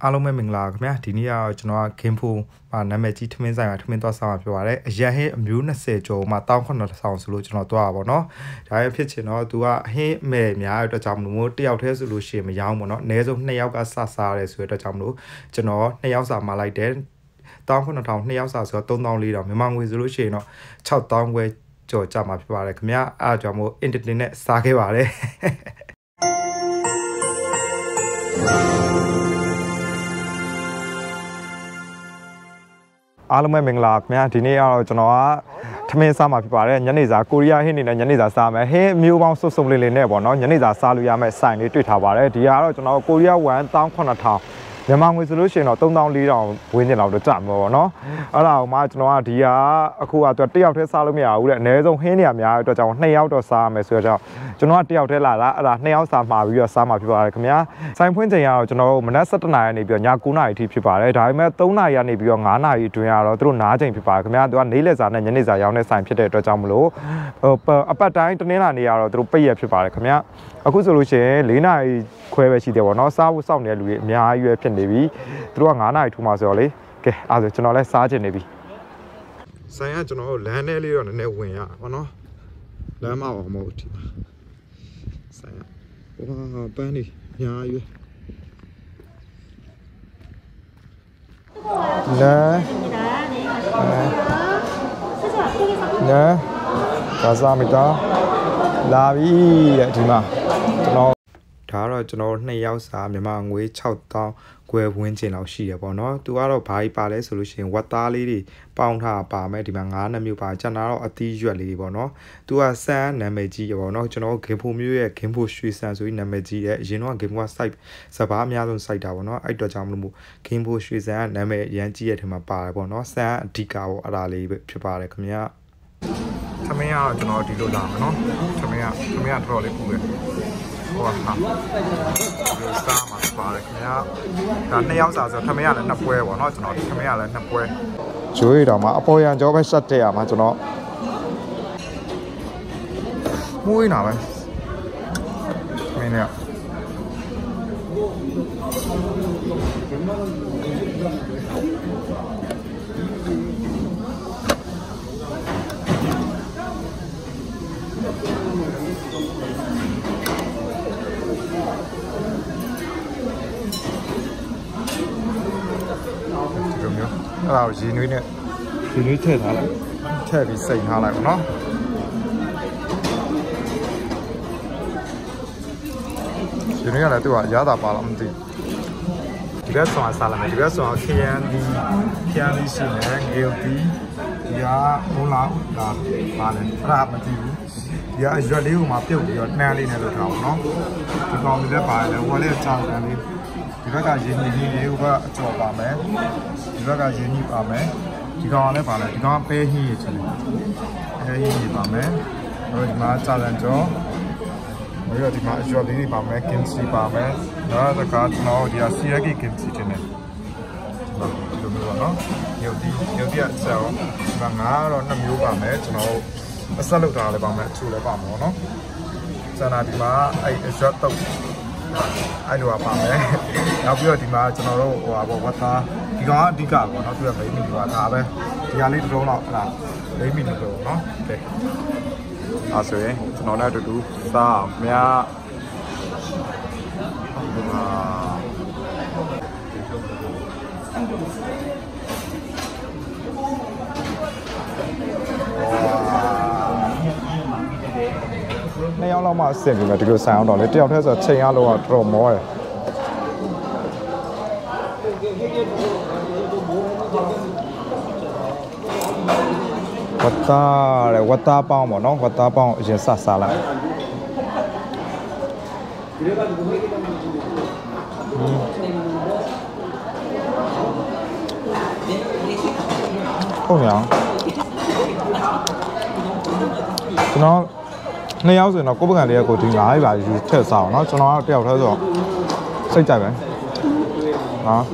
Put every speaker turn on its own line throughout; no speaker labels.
အားလုံးပဲမင်္ဂလာခင်ဗျာဒီနေ့ကျွန်တော်က Game Pro နာမည်ကြီးထမင်းဆိုင်မှာထမင်းသွားဆောင်ပြပါတယ်အရင်ဟင်းအမျိုး20ကျော်မှာ1900ဆောင်ဆိုလို့ကျွန်တော်သွားတာပေါ့နော်ဒါပဲဖြစ်ချင်တော့သူကဟင်းမဲ့များတဲ့အတွက်ကြောင့်မလို့တယောက်တည်းဆိုလို့ရှိရင်မရောပေါ့နော်အနည်းဆုံး2ယောက်ကစစားရဲဆိုတဲ့အတွက်ကြောင့်မလို့ကျွန်တော်2ယောက်စာမှာလိုက်တယ်1900 2ယောက်စာဆိုတော့3400မြန်မာငွေဆိုလို့ရှိရင်တော့6000ခွဲကျော်ကြမှာဖြစ်ပါတယ်ခင်ဗျာအားကြောင့်မို့ internet နဲ့စားခဲ့ပါတယ်အားလုံးပဲမင်္ဂလာခင်ဗျာဒီနေ့ကတော့ကျွန်တော်ကထမင်းစားမှာဖြစ်ပါတယ်ညနေစာကိုရီးယားဟင်းနေနဲ့ညနေစာစားမယ်ဟင်းမျိုးပေါင်းစုံလေးလေးနဲ့ပေါ့နော်ညနေစာစားလို့ရမယ့်ဆိုင်လေးတွေ့ထားပါတယ်ဒီကတော့ကျွန်တော်ကိုရီးယား18000မြန်မာငွေဆိုလို့ရှိရင်တော့3400ဝင်းကျင်လောက်တော့ကြာမှာပေါ့နော်အဲ့ဒါမှကျွန်တော်ကဒီကအခုကတယောက်တည်းစားလို့မရဘူးတဲ့အနည်းဆုံးဟင်းနေရများအတွက်ကြောင့်2ယောက်တော့စားရမယ်ဆိုတော့ကျွန်တော်ကတယောက်တည်းလာတာအဲ့ဒါ2ယောက်စားမှာပြီးတော့စားမှာဖြစ်ပါတယ်ခင်ဗျာဆိုင်ဖွင့်ချိန်ကတော့ကျွန်တော်မနက်7:00နာရီနေပြီးတော့ည9:00နာရီအထိဖြစ်ပါတယ်ဒါပေမဲ့3:00နာရီကနေပြီးတော့9:00နာရီအတွင်းကတော့သူတို့နားချိန်ဖြစ်ပါတယ်ခင်ဗျာသူကနေ့လယ်စာနဲ့ညနေစာရောင်းတဲ့ဆိုင်ဖြစ်တဲ့အတွက်ကြောင့်မလို့အပတ်တိုင်းတနင်္လာနေ့ကတော့သူတို့ပိတ်ရဖြစ်ပါတယ်ခင်ဗျာအခုဆိုလို့ရှိရင်4:00နာရီခွဲပဲရှိတယ်ပေါ့နော်စားဖို့စောင့်နေတဲ့လူတွေအများကြီးပဲဖြစ်နေပြီသူတို့က9:00နာရီထူမှာဆိုတော့လေကဲအဲ့ဒါကျွန်တော်လည်းစားချင်နေပြီဆိုင်ကကျွန်တော်လမ်းထဲလေးတော့နည်းနည်းဝင်ရပါတော့လမ်းမအောင်မဟုတ်ဒီမှာဆိုင်ကဝါပန်းနေအများကြီးပဲ가사합니다လာပြီတဲ့ဒီမှာကျွန်တော်ဒါကတော့ကျွန်တော်2ယောက်စာမြန်မာငွေ6000ခွဲဝန်းကျင်လောက်ရှိရပေါ့နော်သူကတော့ဘာကြီးပါလဲဆိုလို့ရှိရင်ဝက်သားလေးတွေပေါင်းထားပါမယ်ဒီမှာ9နှစ်မျိုးပါကျန်တာတော့အသီးရွက်လေးပေါ့နော်သူကစမ်းနာမည်ကြီးရပေါ့နော်ကျွန်တော်ဂင်ဖိုမျိုးရဲ့ဂင်ဖိုရွှေစံဆိုပြီးနာမည်ကြီးတယ်အရင်တော့ဂင်ဖိုက site စပါးအများဆုံး site တာပေါ့နော်အဲ့တော့ကြောင့်မလို့ဂင်ဖိုရွှေစံကနာမည်အရန်ကြီးရဲ့ထဲမှာပါတယ်ပေါ့နော်စမ်းအဓိကပေါ့အဲ့ဒါလေးပဲဖြစ်ပါတယ်ခင်ဗျာသမင်းကတော့ကျွန်တော်ဒီလိုလာမယ်နော်သမင်းကတော်တော်လေးပူတယ်ဟိုဟာဒီစားမှာပါတယ်ခင်ဗျာဒါ2ယောက်စာဆိုသမင်းကလည်း2ပွဲပေါ့နော်ကျွန်တော်သမင်းကလည်း2ပွဲကျွေးတော့မှအပေါ်ရန်ကြောပဲဆက်တက်ရမှာကျွန်တော်မွေးနာပဲမင်းเนี่ยအဲ့ဒါကိုရေနွေးနဲ့ရေနွေးထည့်ထားလိုက်ထည့်ပြီးစိတ်ထားလိုက်ပါနော်ရေနွေးကလည်းသူကရတာပါလားမသိဒီဘက်ဆောင်စားလိုက်မယ်ဒီဘက်ဆောင်ခရမ်းဒီရှိနေငယ်ဒီကဟိုလာပါလေအဲ့ဒါမသိဘူးဒီကရွက်လေးကိုမှပြုတ်ပြီးတော့နှမ်းလေးနဲ့လုပ်ထားအောင်နော်ဒီကောင်လေးလည်းပါတယ်ဝါလေးချောင်းတယ်လေးဒီဘက်ကရင်းနှီးလေးဟိုကအကျော်ပါမယ်ဒီဘက်ကရင်းနှီးပါမယ်ဒီကောင်လည်းပါလဲဒီကောင်ပဲဟင်းရချင်တယ်အဲဟင်းရပါမယ်တော့ဒီမှာစာလန်ကျော်ပြီးတော့ဒီမှာအကျော်လေးတွေပါမယ်ကင်စီပါမယ်နောက်တစ်ခါကျွန်တော်ဒီစီရကီကင်စီတင်တယ်ဒီလိုမျိုးပါနော်ရုပ်ဒီအဆောင်းဒီမှာငါတော့2မျိုးပါမယ်ကျွန်တော်အဆက်လုပ်ထားလည်းပါမယ်အချို့လည်းပါမှာနော်စန္ဒာဒီမှာအဲ့အကျော်တော့အဲ့လိုပါမယ်နောက်ပြီးတော့ဒီမှာကျွန်တော်တို့ဟိုပါဝတ်သားဒီကောင်ကအဓိကပေါ့နော်သူကလိမ့်မီပါဒါပဲဒီဟာလေးတစ်လုံးတော့အဲ့ဒါလိမ့်မီလို့ပြောနော်ကဲအဲ့ဆိုရင်ကျွန်တော်လည်းအတူတူစားမြားဒီမှာ2ယောက်လောက်မှအဆင်ပြေမယ်ဒီလိုဆိုင်အောင်တော့လေတယောက်တည်းဆိုချိန်ရလို့တော့တော်မောတယ်ဝတ်သားပေါင်းပေါ့နော်ဝတ်သားပေါင်းအရင်စားလိုက်ဟုတ်ညောင်းကျွန်တော်2ယောက်ဆိုရင်တော့ကိုယ့်ဘက်ကလေးကိုဒီ9ပါယူထည့်စားအောင်เนาะကျွန်တော်ကတယောက်တည်းဆိုစိတ်ကြိုက်ပဲနော်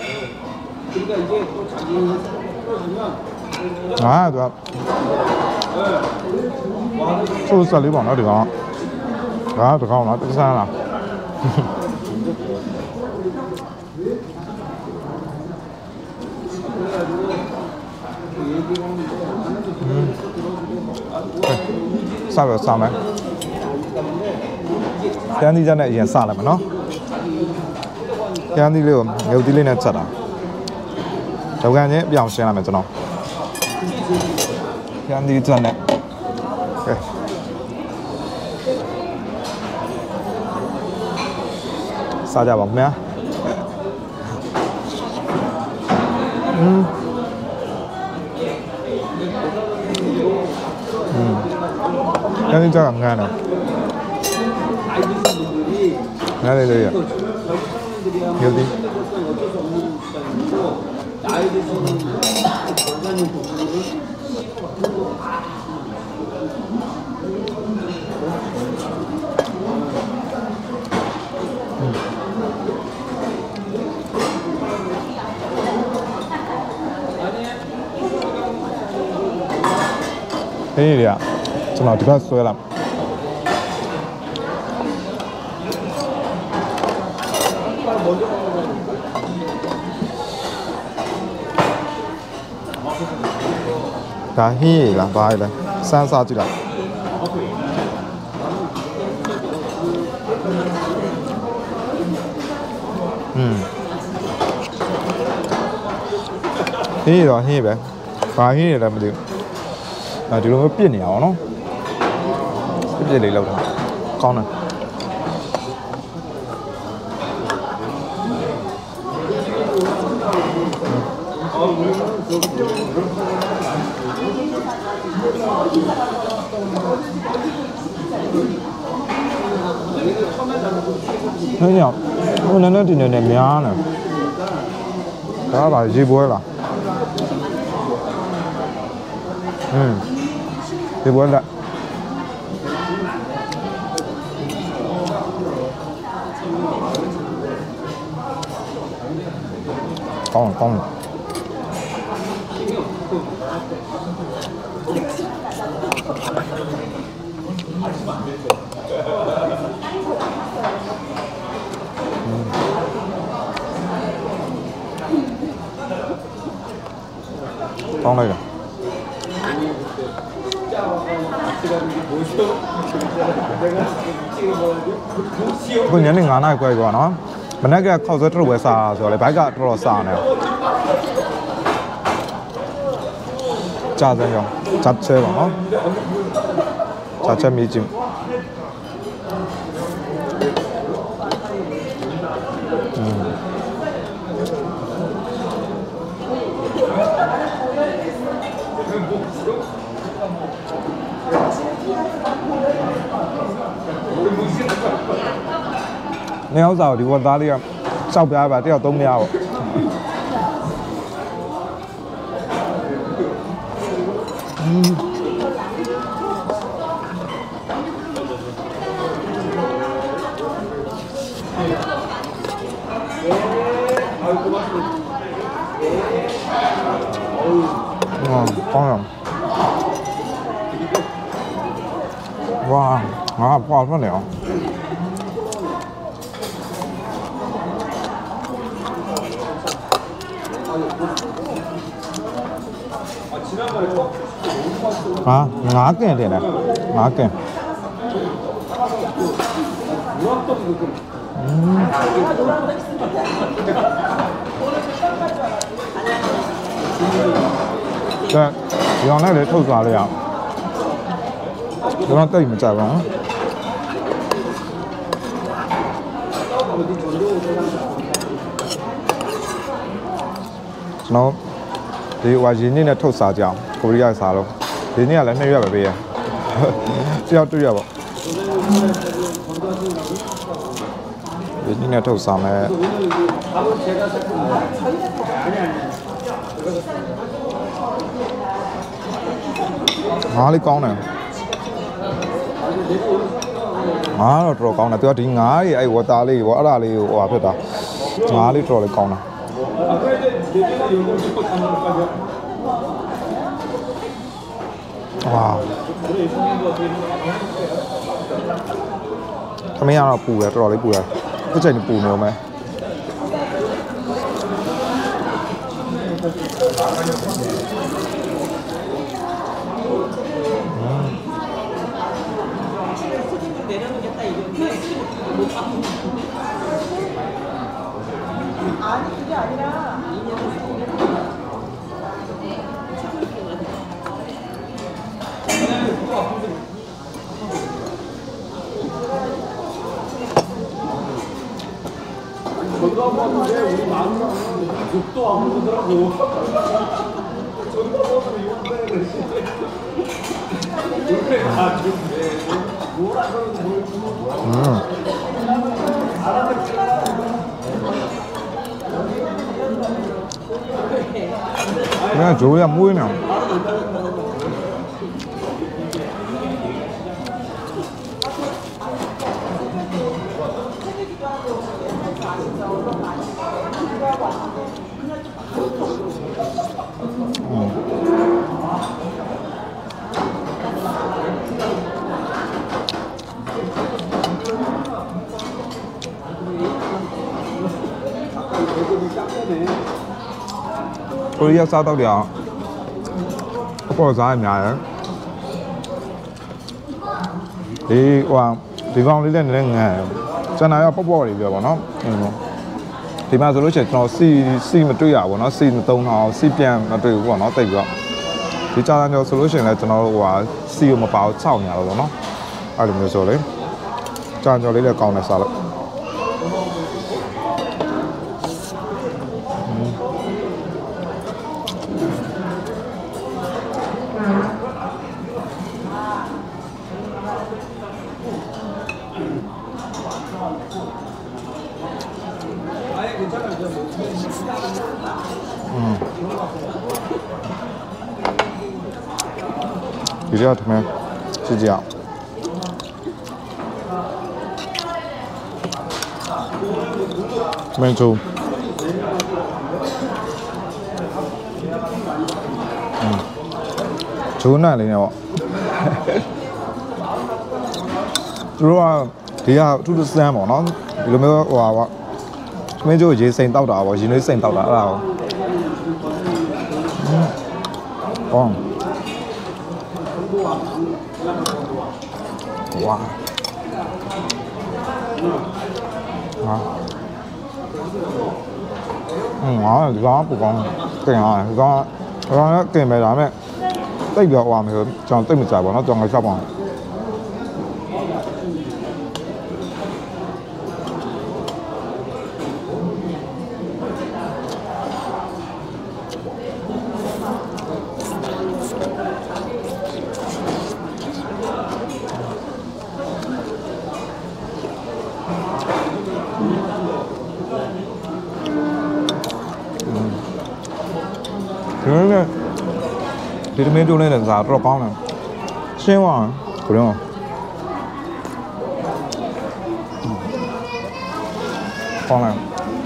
သူက 소스 살이 많아 이거. 아, 잠깐만, 뜨잖아. 싸요, 싸면. 향이 전에 이제 싸라면, 너? 향이를 여기를 찾아. 저거는 병신하면 저 너. 향이 전에. 싸자 먹냐? 향이 잘 안 가네. 나래들이야. 여기. 헤이야. 좀 어디 갔어요? 다 히가 봐야 산사지라. 히로 히베. 봐 히를 뭐 아,ဒီလိုမျိုးပြစ်နေအောင်နော်ပြစ်လေးလောက်တာကောင်းတယ်ဟဲ့ညဟိုနည်းနည်းဒီနည်းနည်းများနေဒါပါရေပွဲလားဒီပွဲလားကောင်းကောင်းကောင်းလိုက်တာကိုညနေ9နာရီခွဲကွာနော်မနေ့ကခောက်ဆွဲထုတ်ဝဲစားဆိုတော့လေဘိုက်ကတော်တော်စားနေကြာစမ်းရောဂျပ်ချဲပါနော်ဂျပ်ချဲမီချင်းနေအောင်စားဒီဝတ်သားလေးကစောက်ပြားပါတယောက်သုံးမရပေါ့ကောင်းဝါငါပွားဖတ်နေအောင်아, 5개 되네. 5개. 자, 이거는 내 토스 알아요. 이건 또 이면 짧아. 너, 이 와진이네 토스 하자. 코리아 사로.ဒီနေ့ကလည်း2ရက်ပဲပေးရတယောက်2ရက်ပေါ့ဒီနေ့နဲ့ထုတ်ဆောင်မယ်ငါးလေးကောင်းတယ်ငါးတော့တော်ကောင်းတယ်သူကဒီငါးကြီးအဲ့ဝတာလေးပေါ့အဲ့ဒါလေးကိုဟိုဟာဖြစ်တာငါးလေးတော်လေးကောင်းတယ် 와. Kami ăn là bù rồi, rồi lấy bù rồi. Cái chai này bù nhiều mà.
건강하는데 우리 마누라는 욕도 안 먹더라고. 건강하면 욕을 해. 뭐라 그러는 뭘 주는 거야?
그냥 조야 모이냐? Tôi sao tao được có giá em nhà đấy thì con đi lên nghề cho nó bóc bò thì giờ bọn nó thì mà rồi nó xi mà truy ảo của nó xi mà tông nó xi pian mà truy của nó tẩy rồi thì cho nó solution là cho nó quả xi mà bảo chảo nhà rồi nó ai được rồi đấy cho lấy là còn này sao đấy 이래야 되면 지지야. 왼쪽. 좋은 날이네요. 들어와 뒤야 투두 쌤 뭐너 이러면 와 왼쪽 이제 생 따오다 와 이제 생 따오다 알아. Wow. Ngon thì có của con cái này có cái mày làm ấy tây biểu hòa mày hơn cho tây mình giải bỏ nó cho ngày sau bằng thì mấy chỗ này là giá rất là cao này xem vào của nó con này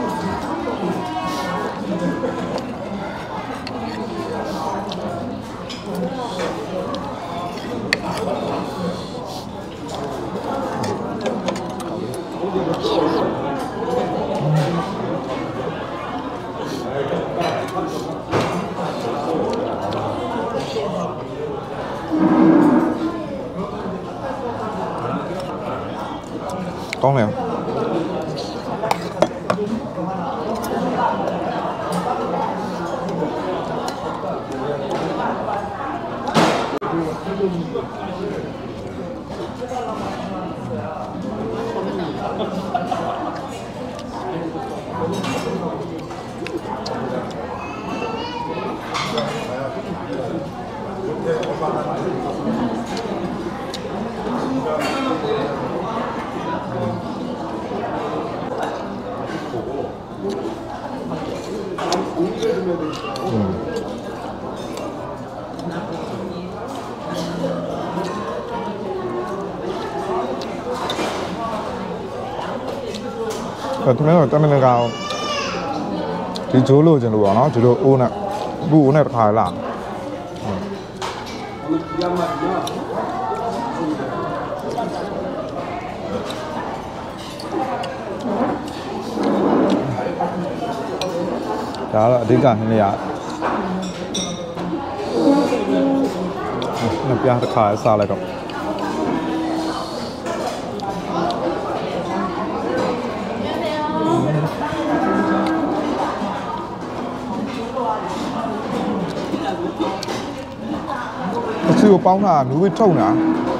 con này Tôi nói là cho mình gạo thì chú lùi trên lùa nó chú lùi u này bu này phải làm ဒါတော့အဓိကနေ့ရနှစ်ပြားတစ်ခါစားလိုက်တော့အချီကိုပေါင်းတာနူးဝေးထုံတာ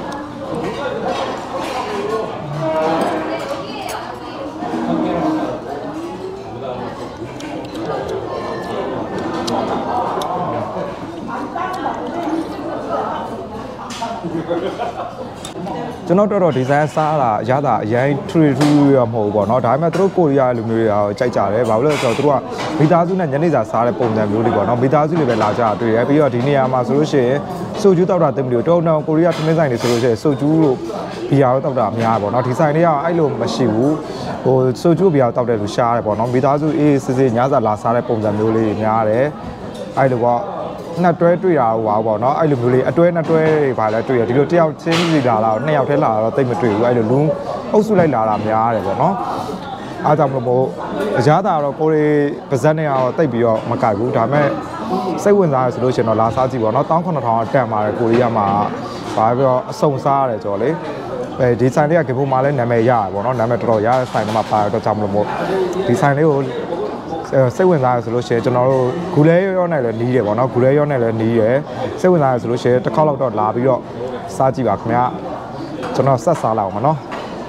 ကျွန်တော်တော်ဒီဇိုင်းစားတာရတာအရင်ထရီထူရမဟုတ်ဘူးပေါ့နော်ဒါပေမဲ့သူတို့ကိုရီးယားလူမျိုးတွေကြိုက်ကြတယ်ဘာလို့လဲဆိုတော့သူတို့ကမိသားစုနဲ့ညနေစာစားတဲ့ပုံစံမျိုးတွေပေါ့နော်မိသားစုတွေပဲလာကြတာတွေ့ရပြီးတော့ဒီနေရာမှာဆိုလို့ရှိရင်ဆိုကျူးတောက်တာတင်မလို့တောင်းတောင်းကိုရီးယားထမင်းဆိုင်တွေဆိုလို့ရှိရင်ဆိုကျူးတို့ဘီယာတို့တောက်တာအများပေါ့နော်ဒီဆိုင်တွေကအဲ့လိုမရှိဘူးဟိုဆိုကျူးဘီယာတောက်တဲ့လူရှားတယ်ပေါ့နော်မိသားစုအေးစစ်စစ်ညစာလာစားတဲ့ပုံစံမျိုးလေးများတယ်အဲ့လိုကနှစ်တွဲတွေ့တာဟိုပါပေါ့နော်အဲ့လိုမျိုးလေးအတွဲနှစ်တွဲတွေပါလဲတွေ့ရဒီလိုတယောက်ချင်းစီလာတော့နှစ်ယောက်တည်းလာတော့တိတ်မတွေ့ဘူးအဲ့လိုလုံးအုပ်စုလိုက်လာတာများတယ်ပေါ့နော်အားကြောင့်မလို့အရားတာတော့ကိုရီပါဇက်နဲ့ကတော့တိတ်ပြီးတော့မကြိုက်ဘူးဒါပေမဲ့စိတ်ဝင်စားရဆိုလို့ရှိရင်တော့လာစားကြည့်ပေါ့နော်19000တက်ပါတယ်ကိုရီးယားမှာပါပြီးတော့အစုံစားရတယ်ကြော်လေအဲဒီဆိုင်လေးကကေဖိုမှာလည်းနာမည်ရတယ်ပေါ့နော်နာမည်တော်တော်ရတဲ့ဆိုင်တွေမှာပါတော့ကြောင့်မလို့ဒီဆိုင်လေးကိုစိတ်ဝင်စားရဆိုလို့ရှိရင်ကျွန်တော်တို့ဂူလဲရောနဲ့လည်းနီးတယ်ပေါ့နော်ဂူလဲရောနဲ့လည်းနီးတယ်စိတ်ဝင်စားရဆိုလို့ရှိရင်တစ်ခေါက်လောက်တော့လာပြီးတော့စားကြည့်ပါခင်ဗျာကျွန်တော်ဆက်စားလိုက်အောင်မနော်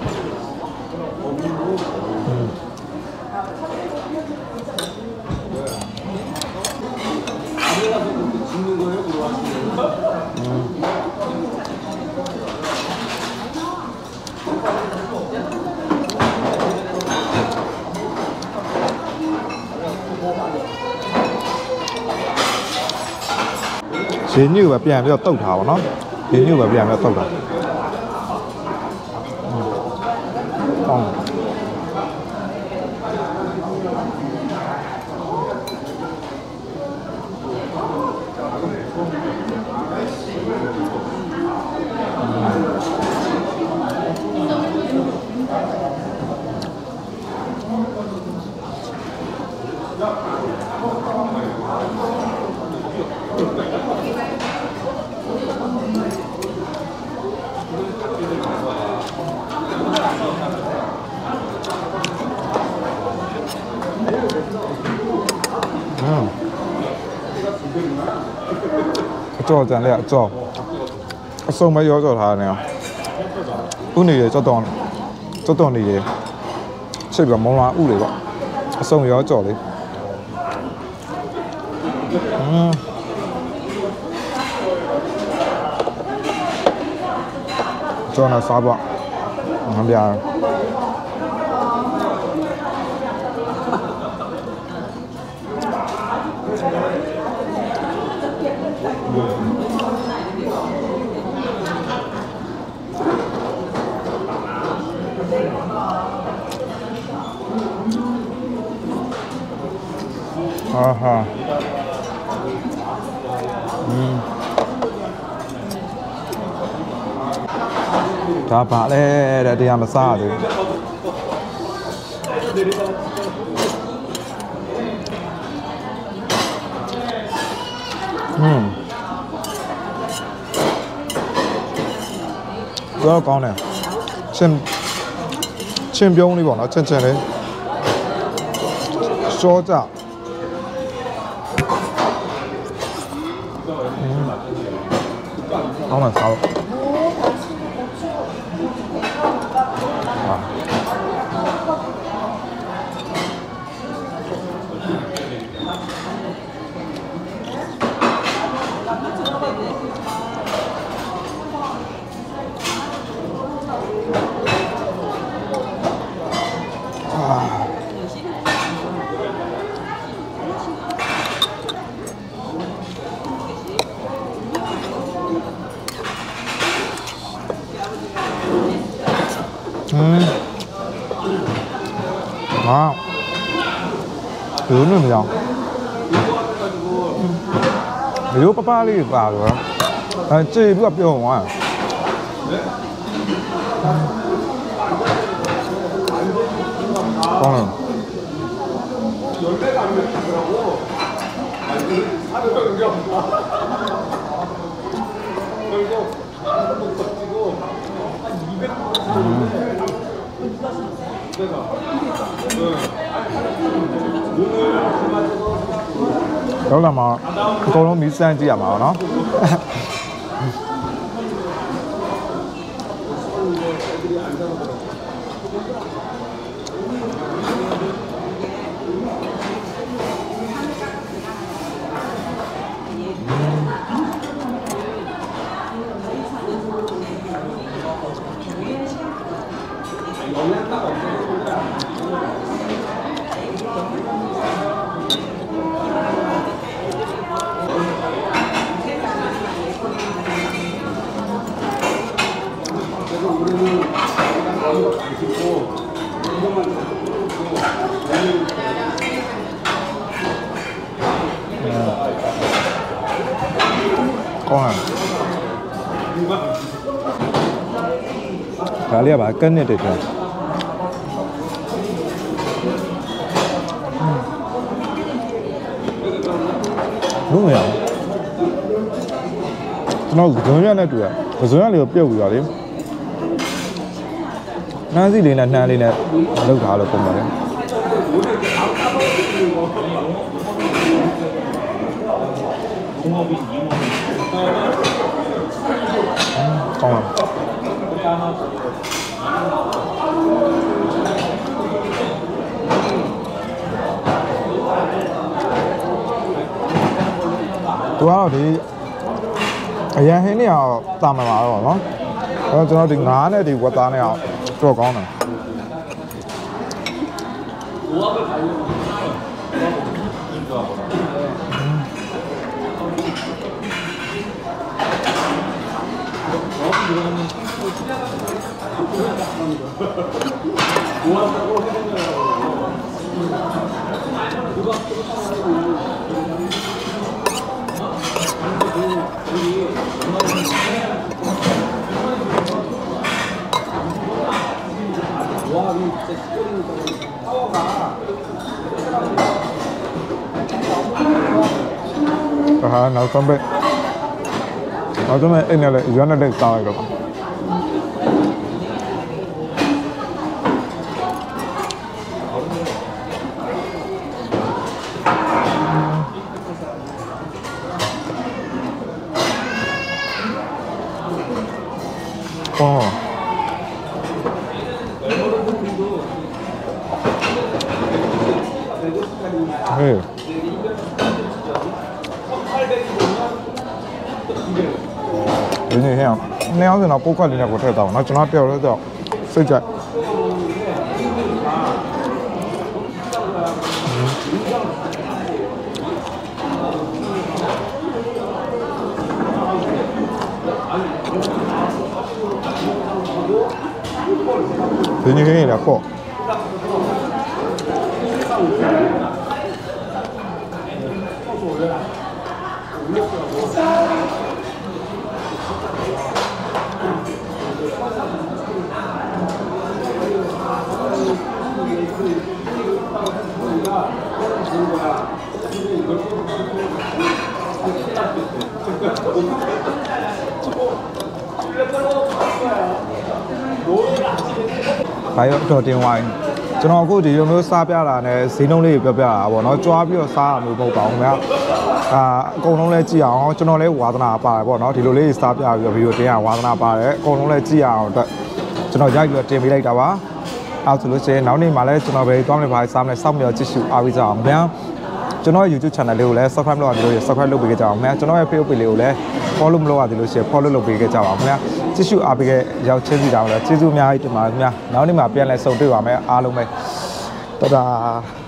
ရင်းညူပဲပြန်ပြီးတော့တုတ်ထားပါတော့ရင်းညူပဲပြန်ပြီးတော့တုတ်တာအကြောကြံလေအကြောအစုံမရောကြောထားတယ်ဥနေရကြောတော့နေရချစ်ပြီးမုံလာဥတွေပေါ့အစုံရောကြောလေကြောနာစားပါငါပြာahaဒါပါလေတဲ့တရားမစားသေးတော့ကောင်းတယ်ချင်းပြုံးလေးပေါ့နော်ချင်းလေးစောကြကောင်းတယ်စားလို့ဘယ်လိုလဲမကြောက်ဘယ်လိုပပလေးပါတော့这个标完。光了。有啦嘛，高龙米三只也嘛喏。ဒါလေးကပါကက်နစ်တွေထည့်လုံးမရကျွန်တော်ဇွန်ရနဲ့တူရဇွန်ရလေးကိုပြုတ်ပြီးပါလေနှမ်းစီလေးနဲ့နှမ်းလေးနဲ့လောက်ထားလို့ပုံပါတယ်ကောင်းပါသူကတော့ဒီအရန်ဟင်းနေအောင်တာမှာပါတော့เนาะအဲတော့ကျွန်တော်ဒီငါးနဲ့ဒီဝက်သားနဲ့အောင်တော့ကောင်းတယ်ဟာနောက်ဆုံးပဲအဲ့နဲ့လည်းရွက်နဲ့တောင်းလိုက်တော့ဟေးဒီနေ့ဟဲ့နှစ်ယောက်စတော့ပိုးခွက်လေးနဲ့ကိုထည့်တော့เนาะကျွန်တော်တယောက်လည်းတော့စိတ်ကြိုက်ဒီနေ့ဟဲ့လာပေါ့ဘာရောတော်တင်ဝိုင်းကျွန်တော်အခုဒီလိုမျိုးစားပြတာနဲ့ဈေးနှုန်းလေးပြောပြတာပေါ့နော်ကြွားပြီးတော့စားရမျိုးမဟုတ်ပါဘူးခင်ဗျာအကုန်လုံးလဲကြည့်အောင်ကျွန်တော်လဲဝါသနာပါတယ်ပေါ့နော်ဒီလိုလေးစားပြပြီးတော့ဗီဒီယိုတင်ရဝါသနာပါတယ်အကုန်လုံးလဲကြည့်ရအောင်အတွက်ကျွန်တော်ရိုက်ပြီးတော့တင်ပေးလိုက်တာပါအဲ့ဆိုလို့ရှိရင်နောက်နေ့မှာလဲကျွန်တော်ပဲသွားမယ်ပါစားမယ်စောင့်မျှော်ကြည့်ရှုအားပေးကြအောင်ခင်ဗျာကျွန်တော်ရဲ့ YouTube channel လေးကိုလည်း subscribe လုပ်ရတယ်လို့ subscribe လုပ်ပေးကြအောင်ခင်ဗျာကျွန်တော်ရဲ့ Facebook page လေးကိုလည်း follow မလုပ်ရတယ်လို့ရှိရင် follow လုပ်ပေးကြအောင်ခင်ဗျာကြည့်ရှုအားပေးခဲ့ရောက်ချင်းစီတောင်းလဲကျေးဇူးအများကြီးတင်ပါတယ်ခင်ဗျာနောက်နေ့မှာပြန်လဲဆုံတွေ့ပါမယ်အားလုံးပဲတဒါ